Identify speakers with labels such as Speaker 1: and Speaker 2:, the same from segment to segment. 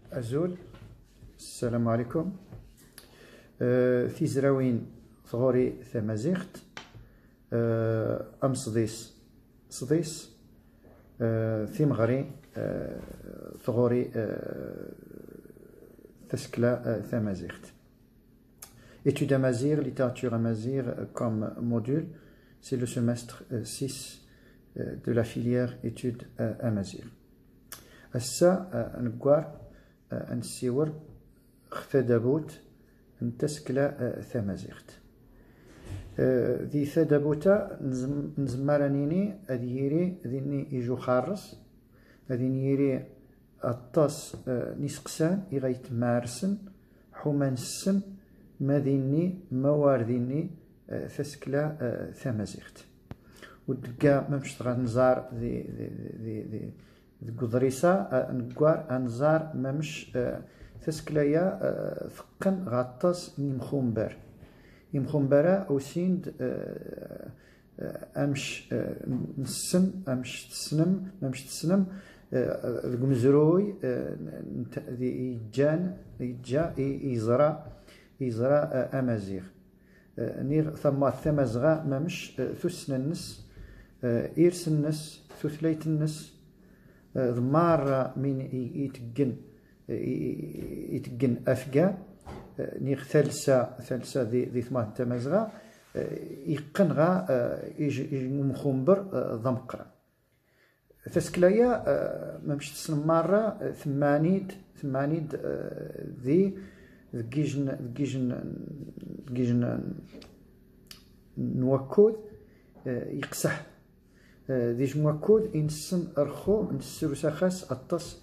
Speaker 1: أزول السلام عليكم. تيزراوين ثغوري ثمازيغت أم صديس ثيمغري ثغوري تسكلا ثمازيغت. Études amazigh, littérature amazigh comme module, c'est le semestre 6 de la filière études amazigh. هسا نقار نسيور ثدبوت نتسكلا ثمازيغت. ذي ثدبوتا نزمرانيني أديري ذيني يجو خارس أذيني يري الطاس نسقسان إغايت مارسن حومان السن ماذيني موارديني تسكلا ثمازيغت. ودقا ممشت غنزار ذي قدريسا نقار أنزار ممش تسكلايا ثقن غطاس يمخومبارا أوسيند أمش نسن أمش تسنم المزروي يجا يزرع أمازيغ نير ثم ثمازغا ممش ثسن النس إيرس النس ثثليت النس ضمار من يتقن أفقا نير ثلسة ذي ثمان تمازغا يقنغا مخومبر ضمقرا تسكلايا ممش تسن مرة ثمانيد ذي جيجن نوكود يقسح ذي جموكود إنسن أرخو نسر سخاس الطس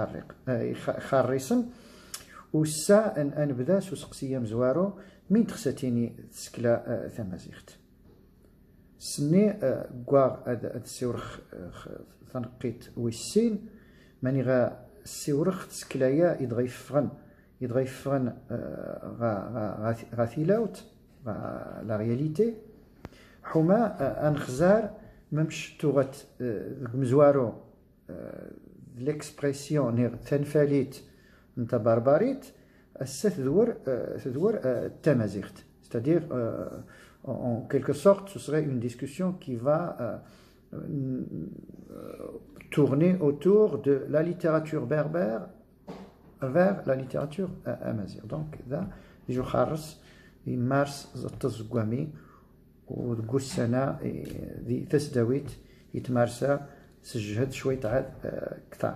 Speaker 1: يخرسن وسا أن بدا سوسقسية مزوارو مين تخساتيني تسكلا ثمازيغت سني قواغ السيورخ ثنقيت ويسين ماني غا السيورخ تسكلايا يدغيفغن غا ثيلاوت لا رياليتي حما انخزار ممش توغت مزوارو ليكسبرسيون نير تنفاليت نتا بارباريت تدور التمازيغت. C'est-à-dire en quelque sorte ce serait une discussion qui va tourner autour de la littérature berbère vers la littérature amazigh. Donc là يجو خارس يمارس التزقوامي ودقو السنة ذي تسداويت يتمارسا سجهد شوية عاد كثار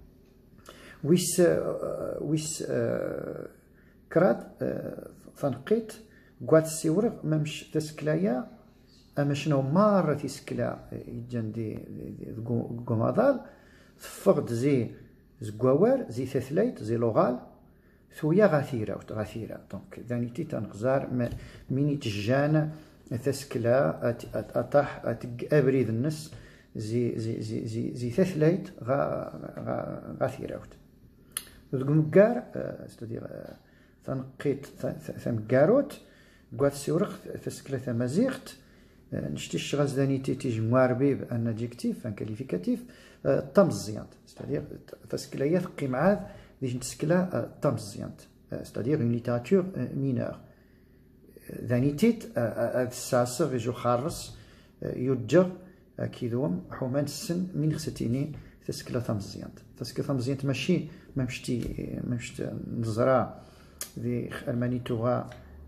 Speaker 1: ويس كراد ثنقيت قوات السيورغ ممش تسكلايا أما شنو مارة تسكلا يجندي قماضال فقد زي زقوار زي ثثليت زي لغال ثويا غاثيرة دونك ذانيتي تنغزار ميني تجانا تسكلا أطاح أبريد النس زي ثثليت غاثيرة ذقمقار استدير ثنقيت ثمقاروت قوات السيورخ تسكلا ثمازيغت نشتيش غازدانيتي تيجي مواربيب ان ادجيكتيف ان كاليفيكاتيف طمزيانت ستادير تسكلايا ثقي معاد ديج نتسكلا طمزيانت ستادير اون ليتراتور مينور ذانيتيت الساسغ يجو خارس يوجر كيدوم حومان السن من خستيني تسكلا طمزيانت تسكلا طمزيانت ماشي ممشت نزرع ذي المانيتوغا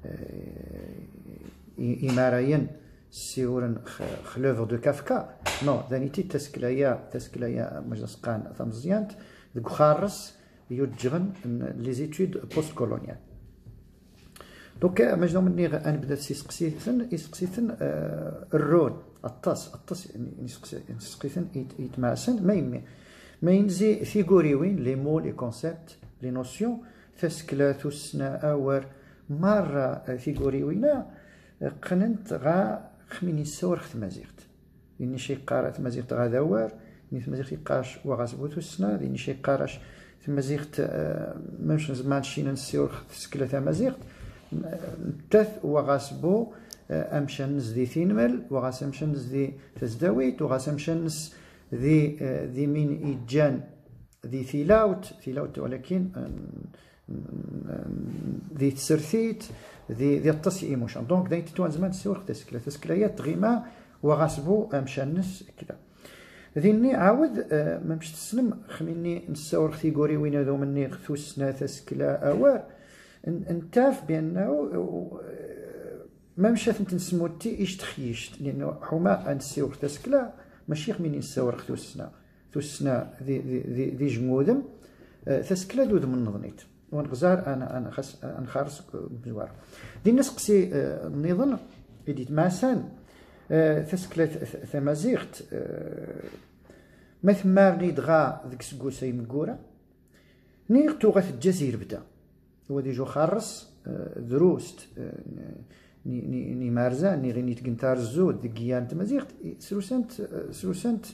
Speaker 1: إماريين سيورن خلوفر دو كافكا نو ذانيتي تسكلايا مجلسقان ثمزيانت ذو خارس يوجغن لي زيتود بوست كولونيال. دونك مجنو مني نبدا يسقسيثن الرول الطاس يسقسيثن يتماسن ما ينزي فيغوريوين لي مو لي كونسيبت لي نوسيون تسكلا ثسنا اور مرة فيغوريوينا قننت غا خميني سور ثمازيغت لاني شي قارا ثمازيغت غا داوار ني ثمازيغت يقاش وغاسبو ثسنا لاني شي قارش ثمازيغت مش زمان شي نسيور تسكلا ثمازيغت تث وغاسبو امشان ذي ثينمل وغاسمشان ذي تزداويت وغاسمشان ذي مين إيجان ذي ثيلاوت ولكن ذي تسرثيت ذي التصي ايموشن. دونك دايت توان زمان تسورخ تسكلايات غيما وغاسبو مشانس كذا. ذيني عاود ما مش تسلم خميني نسورخ ثيغوري وين ذو مني ثوسنا تسكلا اوار انتاف بانه ما مشات نسموتي ايش تخيشت لانه حما نسورخ تسكلا ماشي خميني نسورخ ثوسنا ذي جمودم تسكلا دود من نظنيت ونغزار انا خارس بزوار دي نسقسي النظام بديت ماسان تسكلا ثمازيغت مثل ما غيدغا ذيك سكوساي مكورا نيغ توغا الجزير بدا هو ديجو خارس دروست ني مارزا ني غيني تقنتار الزود ديك كيان تمازيغت سروسنت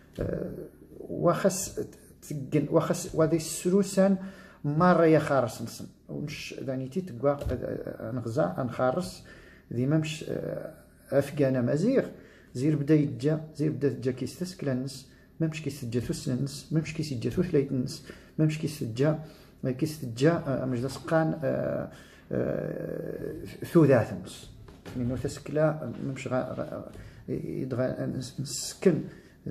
Speaker 1: وخس وادي السروسان مرة يا خارس نسن ونش دانيتي تقوا نغزا نخارس ديما مش افقانا مازيغ زير بدا يتجا كيستسكلا النس مامش كيستجا ثوس النس مامش كيستجا ثلاث النس مامش كيستجا مش دسقان ثلاث النس لانه تسكلا مامش يدغى نسكن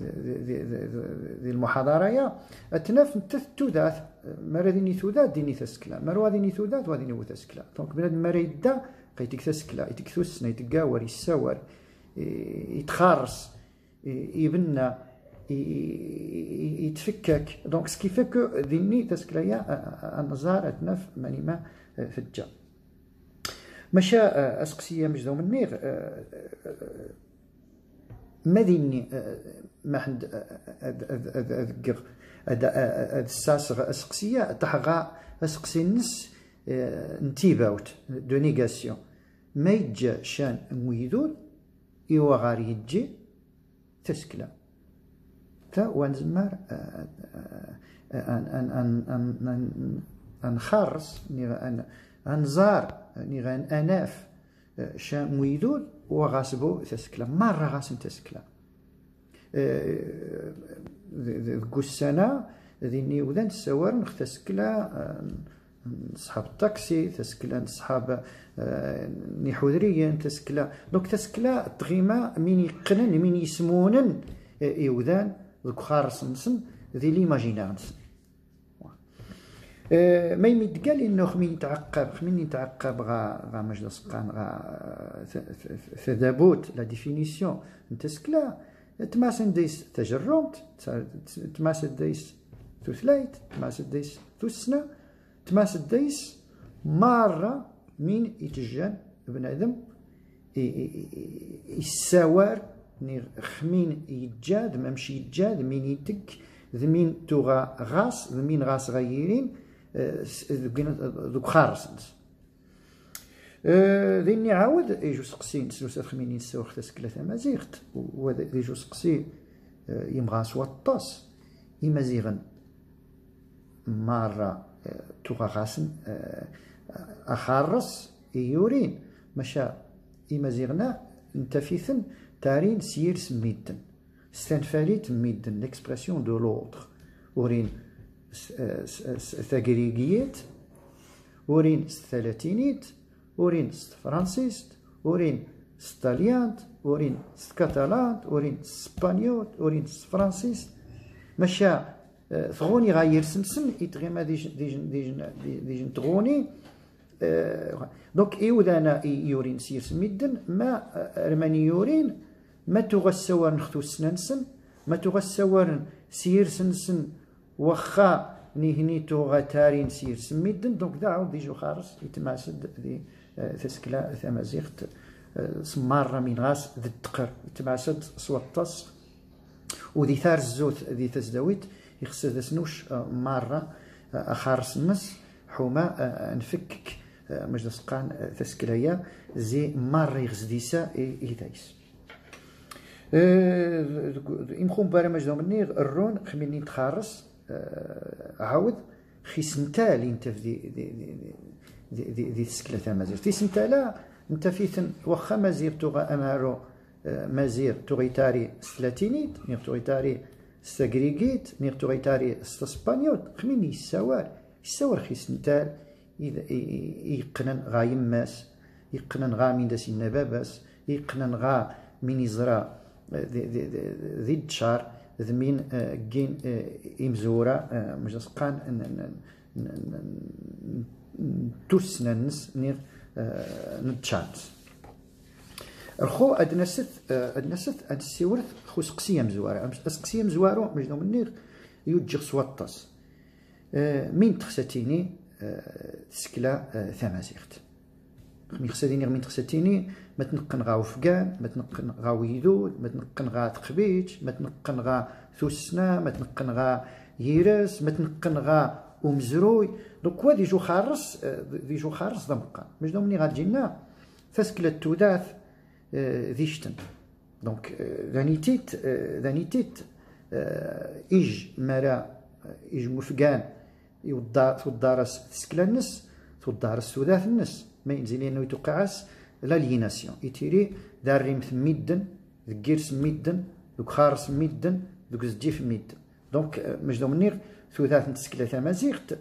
Speaker 1: ذي المحاضرة يا اتناف ثلاث مرة ديني ثلاث ديني تسكلا مرة ديني ثلاث وديني وتسكلا دونك بنادم مرة يدا قيتك تسكلا يتك ثوسنا يتقاور يساور يتخارس يبنى يتفكك دونك سكيفي كو ذيني تسكلايا النزار اتناف ماني ما فجا مشى اسقسيه مجدو منيغ ما ذيني ما عند اذكر الساسغ اسقسيه تحغى اسقسي النس نتيباوت دو نيغاسيون ما يجا شان مويدول ايوا غار يجي تسكلا تا وانزمار ان خارس ان انزار نيغان اناف شان مويدول وغاسبو تسكلا مرة غاسن تسكلا ذكو السنة ذيني وذا نسوار نختسكلا نصحاب الطاكسي تسكلا نصحاب نحودريا تسكلا دونك تسكلا تغيما مين يقنن مين يسمونن يوذان ذوك خارس نسن ذي ليماجينار نسن ما يمد قال انه خمين يتعقب غا مجد سقان غا ثدابوت لا ديفينيسيون نتسكلا تماسن ديس تجرمت تماسن ديس ثلاث تماسن ديس ثسنة تماسن ديس مرة مين يتجان بنادم يساوار خمين يتجاد ممشي يتجاد مين يتك ذمين توغا غاس ذمين غاس غيرين ذوك خارس ذيني عاود يجو سقسين سلوسات خمينين نساوخ تسكلا تمازيغت ويجو سقسي يمغاس وطاس يمازيغن مرة توغا غاسن أخارس يورين مشا يمازيغنا نتفيثن تارين سير سميدن ستنفاليت ميدن ليكسبرسيون دو لوتر ورين ثاغريغيت ورين ثلاثينيت ورين فرانسيست ورين ستاليانت ورين كاتالانت ورين اسبانيول ورين فرانسيست مشا ثغوني غاير سنسن يتغيما ديجن تغوني دونك ايودانا يورين سير سميدن ما رماني يورين ما تغسوار نختو سننسن ما تغسوار سير سنسن وخا نيهني توغا تارين سير سميدن دونك داعو ديجو خارس يتماسد دي تسكلا ثمازيغت سمارة من غاس ذي التقر يتماسد سوطس ودي ثار الزوت ذي تزداويت يخسد سنوش مرة خارس النس حوما نفكك مجلس قان تسكلايا زي مرة يغزديسا إيدايس يمخون برامج دو مني الرون خميني تخارس عاود خي سنتال انت في دي تسكلا تاع مازير في سنتالا انت فيثن واخا مازير توغا امارو مازير توغيتاري ثلاثينيت توغيتاري ستاغريغيت نير توغيتاري اسبانيول خمين يساور خيس نتال يقنن غا يماس يقنن غا من داس النباباس يقنن غا من يزرا ذي الدشار ذمين كين إمزورا مجسقان توسنا نس نير نتشانس الخو أدنست السيورث خو سقسية مزوارة سقسية مزوارو مجنو منير يوجغ سوطاس مين تخساتيني تسكلا ثمازيغت مي خساتيني مين تخساتيني ما تنقن غا وفقان ما تنقن غا ويدود ما تنقن غا تقبيج ما تنقن غا ثوسنا ما تنقن غا ييرس ما تنقن غا ومزروي دونك هو ديجو خارس ضمقا مجنو مني غاتجينا تسكلا التوداث ذيشتن دونك ذانيتيت إج مرا إج مفقان يودارس تسكلا النس تودارس سوداث النس ما ينزل انه يتوقعس لا ليناسيون يتيري داريم ميدن ذكيرس ميدن دوك خارس ميدن دوك زجيف ميدن دونك مجدو منير ثلاث تسكلا تمازيغت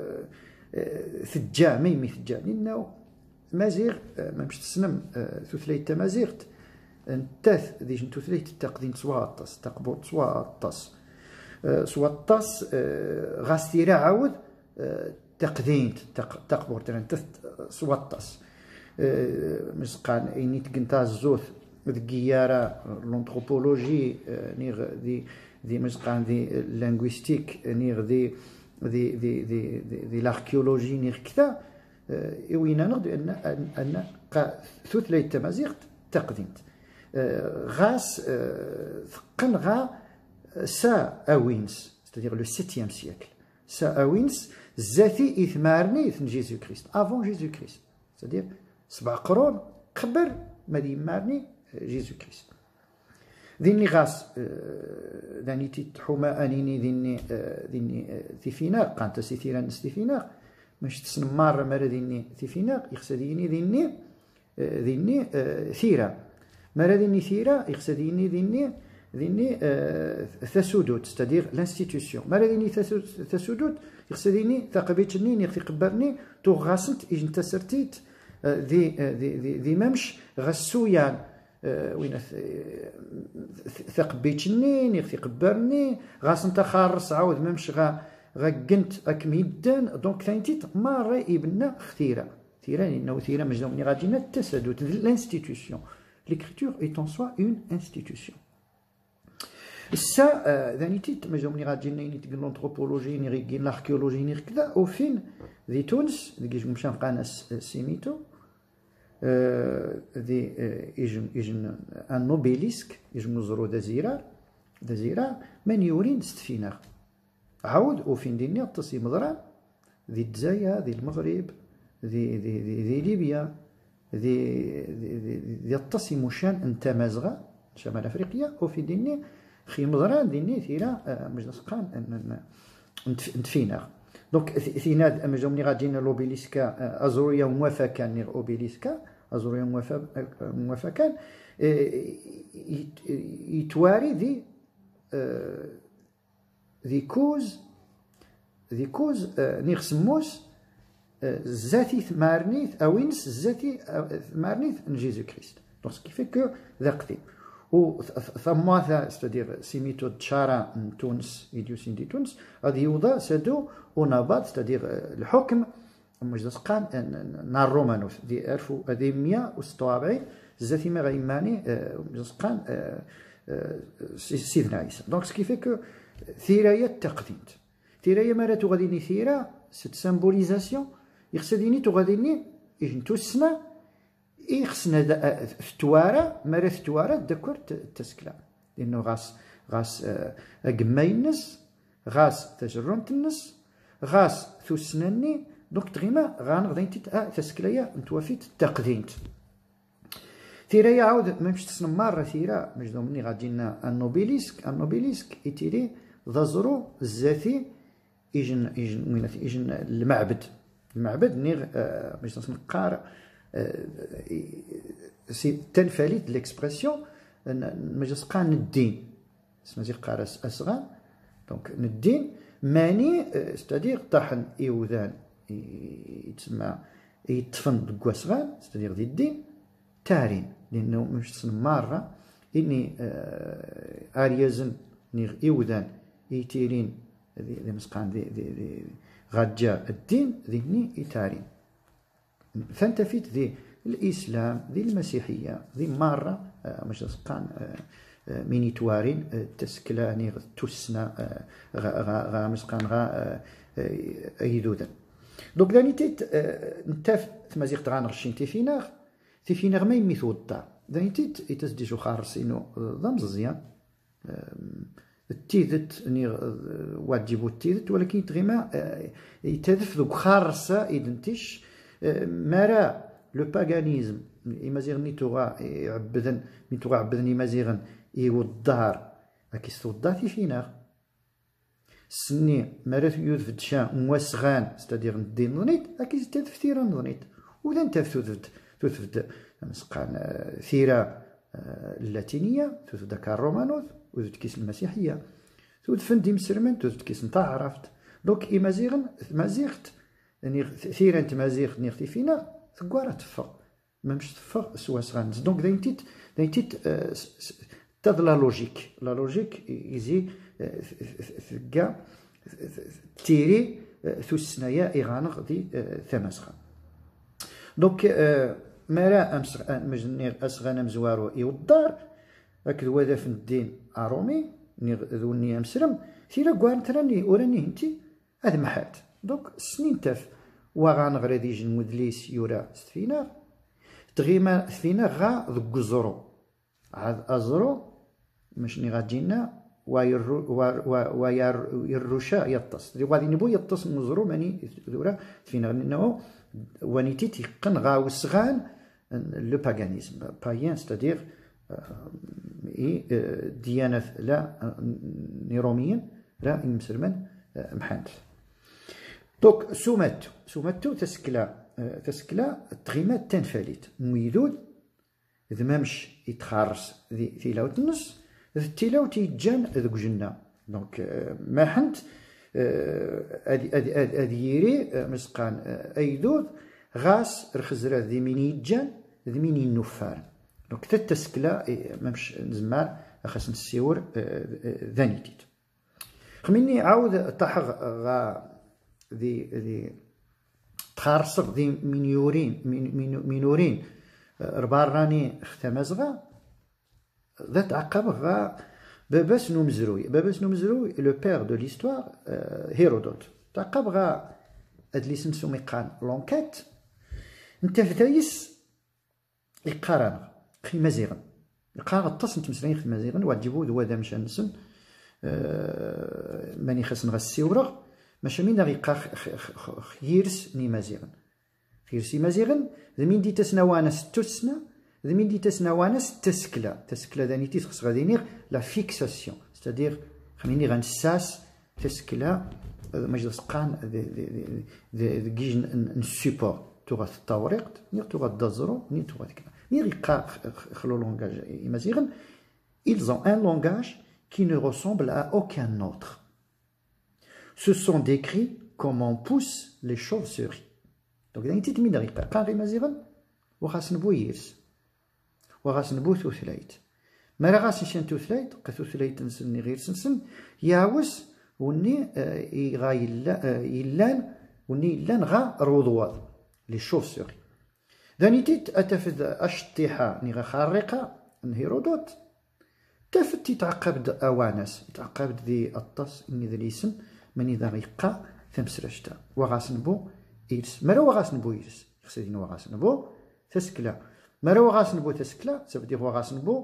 Speaker 1: ثجا ما يمي ثجا لانه مازيغ ما مش تسنم ثلاث تمازيغت انتاث ديش ثلاث تقدين سواطس تقبور سواطس غاستيرا عاود تقدينت تقبور ترنتث سواطس مسقان اينيت كنتا الزوث ذكيارا لونتروبولوجي نيغ دي مسقان دي لانغويستيك نيغ دي لاركيولوجي نيغ كذا وين نغد ان ثلاث تمازيغ تقدينت غاس ثقن غا سا اوينس c'est-à-dire le 7e siècle سا اوينس زاتي إثمارني ثن جيزو كريست افون جيزو كريست c'est-à-dire 7 قرون قبل ما يمارني جيزو كريست ذيني غاس ذاني تحوما انيني ذيني ثيفيناق قانت سيثيرا نستيفيناق مش تسنمار مرة ذيني ثيفيناق يخسديني ذيني ثيرا مرة ذيني ثيرا يخسديني ذيني ثسودوت ستادير لانستيتيوسيون مرة ذيني ثسودوت يخسديني ثقبيتشني نيغ قبرني تو غاسنت إجن تسرتيت ذي ممش غسويان وين ثقبيتشني نيغ قبرني غاسنت خارس عاود ممش غقنت أكميدان دونك ثانيتيت مرة يبنى ثيرا لأنه ثيرا مجنون غادينا التسدد لانستيتيوسيون l'écriture est en soi une institution. Ça, ذانيتيت مجموعة غادينا نيت l'anthropologie نيغي l'archéologie نيغ كذا au fin ذي تونس ذي مشان قاناس سيميتو ذي يجن ان نوبيليسك يجن نزرو دزيرا من يورين ستفيناغ عاود au fin ديني تصي مضران ذي الجزائر ذي المغرب ذي ليبيا ذي التصي مشان انت مازغا شمال افريقيا وفي ديني خي مضران ديني ثيرا مجلسقان نتفينا دونك ثينا مجمني غادينا لوبيليسكا ازوريا موافقا نير اوبيليسكا ازوريا موافقا يتواري ذي كوز نير سموس زاتي ثمارنيث اوينس زاتي ثمارنيث جيزو كريست دونك سكي في كو ذا قديم و ثماثا ستادير سيميتو تشارا من تونس ايديوسين دي تونس غادي يوضا سادو ونبات ستادير الحكم مجدسقان نار رومانوس دي 1146 زاتي ما غيماني مجدسقان سيدنا عيسى دونك سكي في كو ثيرايا التقديم ثيرايا مراتو غاديني ثيرا سيت سامبوليزاسيون يخسديني تغاديني يجنتو السما يخسنا فتوارا مرا فتوارا دكور تسكلا لانه غاس قماينس غاس تجرنت النس غاس ثوسناني دونك تغيما غانغدين تسكلايا نتوافيت تقدينت ثيرايا عاود مامش تسنم مرة ثيرا مجدو مني غادينا النوبيليسك يتيري ذازرو الزاتي يجن المعبد نيغ باش نقار سي تنفاليت ليكسبرسيون مجلسقان الدين سمازيغ قارس أسغان دونك الدين ماني ستادير طاحن إيوذان يتسمى يتفن دكوا سغان ستادير دي الدين تارين لأنه مش تصن مرة إني آريزن نيغ إيوذان يتيرين ذي مسقان ذي غاجا الدين ذهني يتارين فانتفيت ذي الإسلام ذي المسيحية ذي مرة مش مسقان من يتوارين تسكلا نيغ توسنا غا مسقان غا أيدودا دوك داني تيت نتاف تمازيغ تغان غشين تيفيناغ ما يميثو الدار داني تيت يتسديشو خارسينو ضمز زيان التيذت نيغ واجبو التيذت ولكن تغيما يتذف ذوك خارسة إدنتيش مارا لو باغانيزم إمازيغ نيتوغا يعبدن نيتوغا عبدن إمازيغن إيو الدار أكيستو الدار تيفيناغ سني مرات يوذف دشان موسغان ستادير الدين ظنيت أكيد تذف ثيرا ظنيت وذا انتف تثفت مسقان ثيرا اللاتينية تثفت داكا الرومانوث وذت كيس المسيحية تثفن ديم سرمن تثفت كيس نتا عرفت دوك إمازيغن مازيغت يعني ثيرا تمازيغ نيغ تيفينا ثقوارا تفق مامش تفق سوا سغانز دونك دايتيت تاد لا لوجيك يزي ثقا تيري ثوسنايا إغانغ دي ثماسخا دونك مارا مجنيغ أسغانا مزوارو إيو الدار أكد وذا في الدين أرومي نيغ ذوني أمسرم ثيرا قوان تراني أوراني هنتي هذا محات دونك سنين تاف وغانغ راديج المدليس يورا ستفيناغ تغيما ثفيناغ غا ذوك الزرو عاد أزرو مشني غاجينا ويرشا يطس غادي نبو يطس مزرو ماني ذورا ثفيناغ لأنه ونيتي تيقن غا وسغان لو باغانيزم بايان ستادير ديانة لا نيروميا لا مسلمان محانت دوك سوماتو تسكلا تغيمات تنفاليت مويدود إذا مامش يتخارس ذي تيلاوت النص ذي تيلاوت يتجان ذوك جنة دونك ما حنت أديري مسقان أيدود غاس رخزرا ذي مين يتجان ذي مين ينفار دونك تتسكلا مامش نزمار خاص نسيور ذانيتيت خميني عاود طاحغ غا ذي تخارصق ذي مينورين رباراني ختمازغا ذات عقب غا باباس نمزروي لو بير دو ليستوار هيرودوت تعقب غا هاد لي سمسو ميقان لونكيت نتا فتايس يقارن خي مزيغن يقارن الطس نتمسلين خي مزيغن واجبو ذو ذا مشان نسن ماني خاصن غسيورغ ماشي مين غيقا خيرس ني مزيغن خيرسي مزيغن ذمين دي تسنوانس تسنا ذمين دي تسنوانس تسكلا دانيتي خص غادي نيغ لا فيكساسيون ستادير خميني غنساس تسكلا مجلس قان ذي كيج نسيبور توغا التوريق نيغ توغا دازرو ني توغا كذا نيغ يقا خلو لونغاج مزيغن ils ont un langage qui ne ressemble à aucun autre. Ce sont décrits comment poussent les chauves-souris. Donc, il y a une petite minerie. Quand il y a un peu, on va se bouillir. On va se bouillir tout seul. Mais la race est tout seul. Quand tout seul est enseigné, il y a aussi il غا روضوات les chauves-souris. دانيتيت أتفد أشطيحة نغا خارقة هيرودوت تفت يتعقب أوانس يتعقب ذي الطس إني ذي الاسم من إذا غيقا ثمسرشتا وغاسنبو إيرس مرا وغاسنبو إيرس يخسدين وغاسنبو تسكلا مرا وغاسنبو تسكلا سبدير وغاسنبو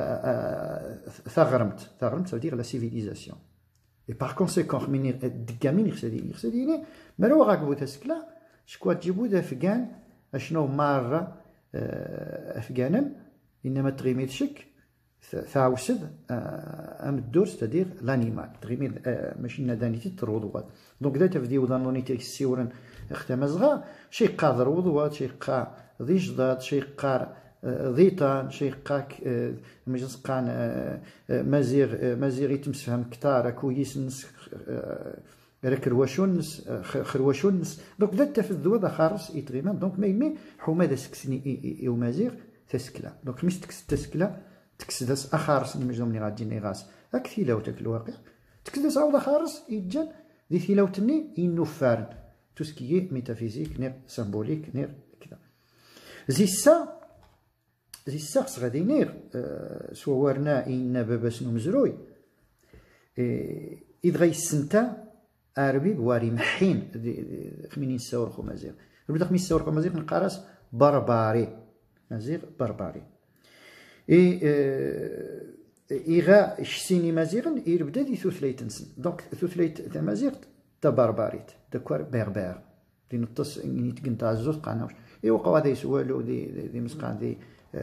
Speaker 1: ثغرمت سبدير لا سيفيليزاسيون et par conséquent من دكامين يخسدين مرا وغاكبو تسكلا شكوا تجيبو ذا أفغان أشنو مرة أفغانا إنما تغيميت شك ثاوسد ام الدور ستادير لانيمال تغيمي ماشي نادانيتي تروضوات دونك دا تفدي وضانونيتي السيورن اختمزغا شي قادر وضوات شي قا ذي جداد شي قار ضيطان شيقاك مجنسقان مزيغ يتمسفهم كتار كويس نس راك رواشونس خرواشونس دونك ذات تفذو هذا خارس يتغيمان دونك ما يمي حوما ذا سكسني يو مزيغ تسكلا دونك مش تكس تسكلا تكس داس اخارس مجنون ملي غادي نغاس هاك ثيلاوتك الواقع تكس داس عاود خارس يتجان ذي ثيلاوتني ينوفارن تو سكيي ميتافيزيك نير سامبوليك نير كذا زي الساقس غادي نير سوارنا إن باباس مزروي إذ غاي السنتا عربي بواري محين خميني نساور خو مزيغ بدا خميني نساور خو مزيغ نقارس برباري مزيغ برباري إيغا شسيني مزيغن يبدا دي ثوثليت نسن دونك ثوثليت تاع مزيغ تا برباريت داكوار بيربير دي نطس إني تقنتا الزوز قاناوش وقوا هذا يسوالو دي مسقان دي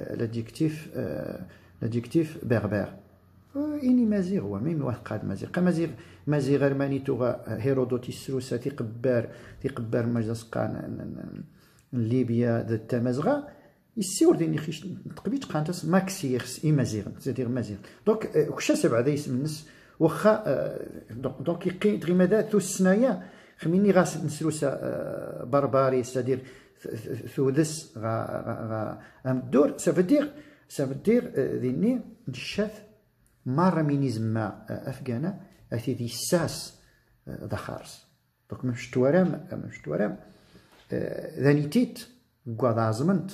Speaker 1: l'adjectif berbère. إني مزيغ هو ميم واحد قاد مزيغ مزيغ أرماني توغا هيرودوت يسروسا تيقبار مجلسقان ليبيا ذات مزغا يسيور ديني خيش تقبيت قانتس ماكسيغس مزيغ سيدير مزيغ دونك وكشا سبعة ذا يسم الناس واخا دونك يقي دغيا ماذا ثو السنايا خميني غاس نسروسا برباري سيدير ثودس غا الدور سافدير ذيني نشاف مرة مينيزم ما أفغانا أثي ذي الساس ذا خارس دونك مش توارم ذاني تيت قواد عزمنت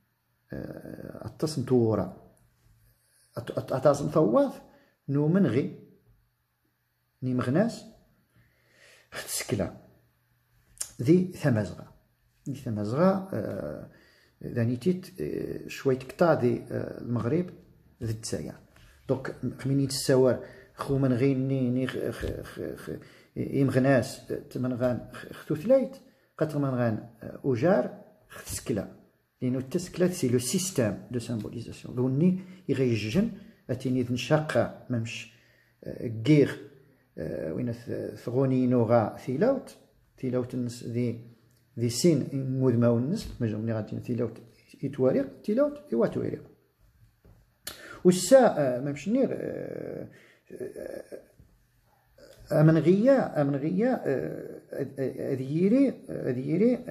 Speaker 1: أتصن تورا أتصن ثواث نو من غي ني مغناس ختسكلا ذي ثمزغة ذاني تيت شوية كتا ذي المغرب ذي الجزائر دونك خميني تساور خو من غيني ني يمغناس تمنغان ختوثلايت قد منغان أوجار ختسكلا لأنو التسكلا سي لو سيستيم دو سامبوليزاسيون دوني يغيجن أتيني ذنشاقة ممش كيغ وين ثغوني نوغا ثيلاوت النس ذي سين مودما ونس مجموع ملي غادي ثيلاوت يتواريق تيلاوت إوا تواريق والسا ممشنير أمنغيا أذيري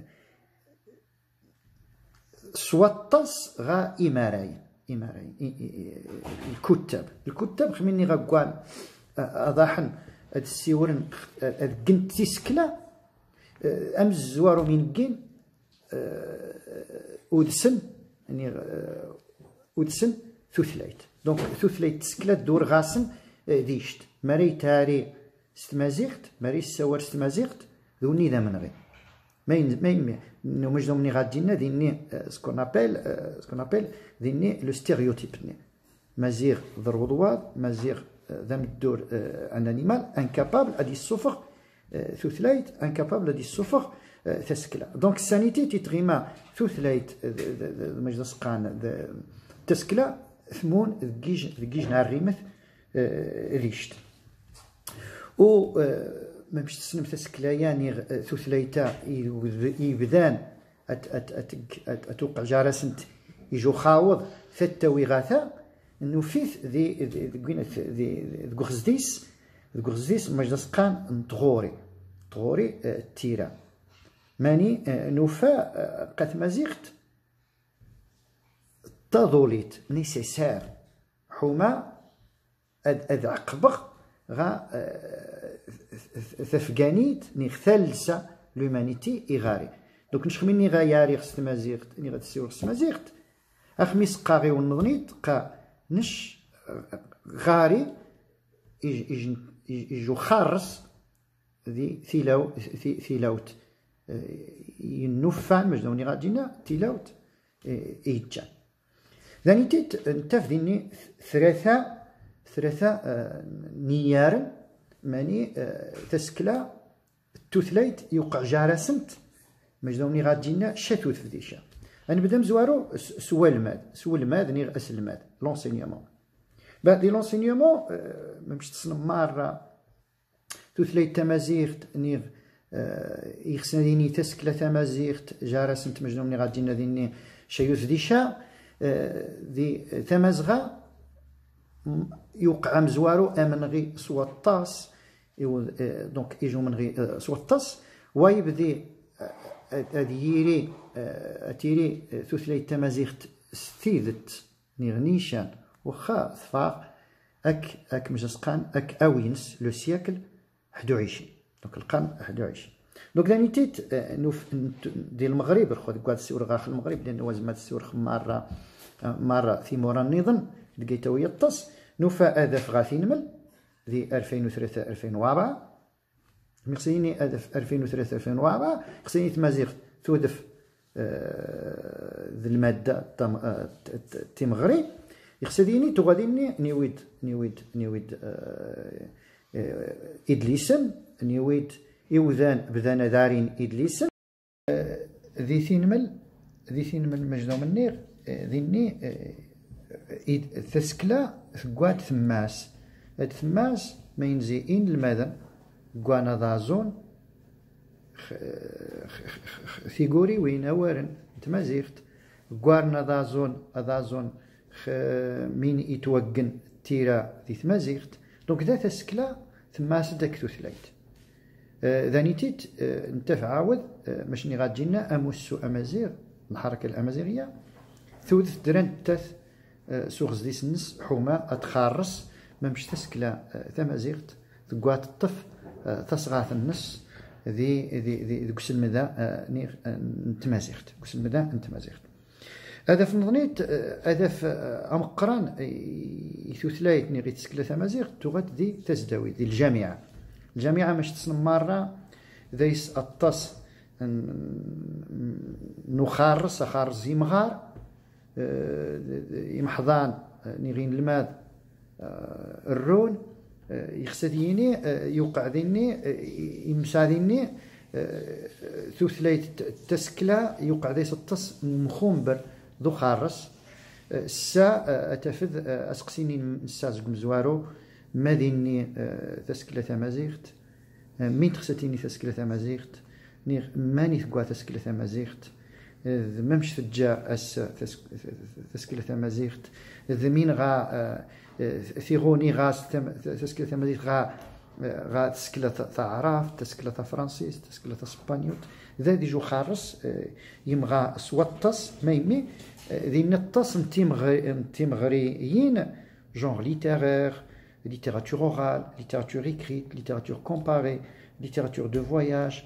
Speaker 1: سوطس غا إماراي الكتاب خميني غا قوان أضاحن السيورن الجنت تيسكلا أمز زوارو من جين ودسن يعني ودسن ثوثلايت دونك ثوثلايت تسكلات دور غاسن ديشت ماري تاري ستمازيغت ماري السوار ستمازيغت ذوني ذا من غير ما نو مجدو مني غادينا ديني سكون ابل ديني لو ستيريوتيب مازيغ ضرودواد مازيغ ذا الدور ان انيمال انكابابل ادي الصفر ثوثلايت انكابابل ادي الصفر تسكلا دونك السانيتي تيتغيما ثوثلايت مجلس قان تسكلا ثمون ذكيج نهار ريمث ريشت و ما باش تسلم تسكلايا نيغ ثوثلايتا يبدان اتوقع جارسنت يجو خاوض ثتاوي غاثا انه فيث ذي غزديس مجلس قان طغوري تيرا ماني نوفا قات مازيغت تظوليت نيسيسار حوما أذ عقبغ غا ثفقانيت نيغ ثالسة لومانيتي إغاري دوك نشخميني غا ياري خست مازيغت ني غا تسيور خست مازيغت أخميس قاغي ونظنيت قا نش غاري يجو خارس ذي ثيلاوت ينوفان مجدوني غادينا تيلاوت إيجان ذاني تيت نتاف ديني ثلاثة نيار ماني تسكلا توثلايت يوقع جارسنت مجدوني غادينا شاتوث في ديشا أنا بدا مزوارو سوال الماد نيغ أس الماد لونسينيومون بعد لونسينيومون ممش تصنم مرة توثلايت تمازيغت نيغ يخصنا ديني تسكلا تمازيغت جارسنت مجدوني غادينا ديني شايوث ديشا ذي ثمزغا يوقع مزوارو امن غي سوطاس دونك يجو من غي سوطاس ويبدي اديري اتيري ثوثلي تمازيغت ستيدت نيغنيشان وخا ثفا اك مجسقان اك اوينس لو سياكل 21 دونك القرن 21 دونك دانيتيت نوف ديال المغرب الخوت كاع السور غاخ المغرب لان وازمات السور مره في مورا النظام لقيتو يطس نوفا اذف غاثي نمل ذي 2003 2004 مخصيني اذف 2003 2004 خصني تمازيغ تودف ذي الماده تيمغري يخصديني تغاديني نيويد إدليسن نيويد إوذان بدانا دارين إدليسن ذي ثينمل مجدوم النير ذيني تسكلا ثقوات ثماس ثماس ما ينزيين المدن قوانا ذازون ثيقوري وين أوارن تمازيغت قوانا ذازون مين يتوقن تيرا ذي تمازيغت دونك ذا تسكلا ثماس داك ثلاث ذانيتيت نتفع عاود ماشني غادجينا اموسو امازيغ الحركه الامازيغيه ثوث دران تاث سوغز ديس النس حومه اتخارس ما مش تسكلا ثمازيغت ثقوات الطف تصغاث النس ذي قسل مذا نير نتمازيغت قسل مذا نتمازيغت هذا في نظنيت هذا في أمقران يثوثلايت نيغي تسكلا ثمازيغ تغات ذي تزداوي ذي الجامعة مش تصنم مرة ذيس الطس نخارس أخارس يمغار يمحضان نيغين الماد الرون يخسديني يوقع ذيني يمساديني ثوثلايت تسكلا يوقع ذيس الطس مخومبر ذو خارس سا اتفذ اسقسيني نسازق مزوارو ماديني تسكله تمازيغت مين تخستيني تسكله تمازيغت نير ماني ثقوا تسكله تمازيغت ممش تجا اس تسكله تمازيغت ذمين غا ثيغوني غا تسكله تمازيغت غا تسكله تعراف تسكله فرنسيس تسكله اسبانيول ذا ديجو خارس يمغى سوطس ما يمي ذي نطس نتيمغريين جونغ ليتيرير ليتيراتور اورال ليتيراتور écrite ليتيراتور كومباري ليتيراتور دو فواياج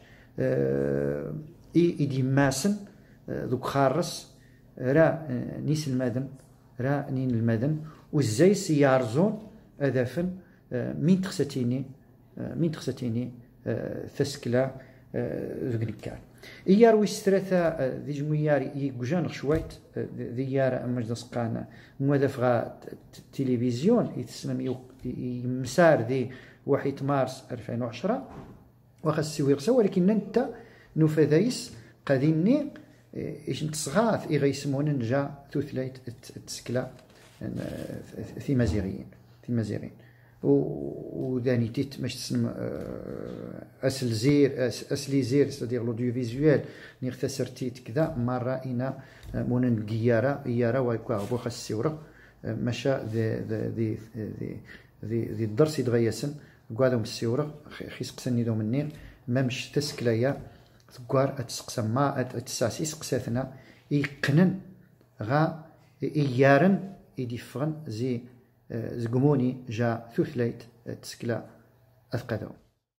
Speaker 1: دي ماسن ذوك خارس را نيس المدن را نين المدن وزاي سيارزون اذافن مين تخستيني تسكلا ذكنيكال إيار ويسترثا ذي جميار يجوجان شويت ذي يار مجد سقانا موظف تلفزيون يتسمى مسار ذي 1 مارس 2010 وخاص ويرسا ولكن انت نفذيس قاديني ايش نتصغاث يغيسمون نجا ثوثلايت تسكلا في مزيغيين وذاني تيت مش تسمى اسلي زير سادير لوديو فيزوال نيغتسر تيت كذا مره انا مونن يارا ويكوا بوخ السيوره مشى ذي الدرس يتغيسن قعدوا السيوره خيس قسني دو منير مامش تسكلايا ثقار اتسقسم ما اتساسي سقساتنا يقنن غا يارن يدفغن زي زقموني جا ثوثليت تسكلا أثقدهم